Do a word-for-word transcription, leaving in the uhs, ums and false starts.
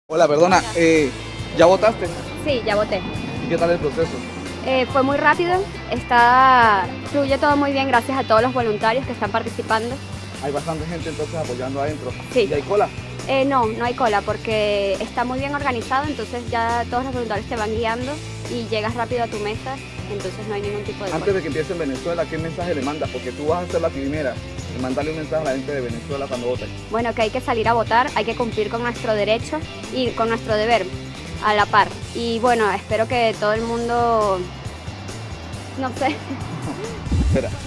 Hola, perdona, eh, ¿ya votaste? Sí, ya voté. ¿Y qué tal el proceso? Eh, fue muy rápido, está, fluye todo muy bien gracias a todos los voluntarios que están participando. Hay bastante gente entonces apoyando adentro. Sí. ¿Y hay cola? Eh, no, no hay cola porque está muy bien organizado, entonces ya todos los voluntarios te van guiando y llegas rápido a tu mesa, entonces no hay ningún tipo de Antes cola. de que empiece en Venezuela, ¿qué mensaje le mandas? Porque tú vas a ser la primera en mandarle un mensaje a la gente de Venezuela cuando vote. Bueno, que hay que salir a votar, hay que cumplir con nuestro derecho y con nuestro deber a la par. Y bueno, espero que todo el mundo, no sé. Espera.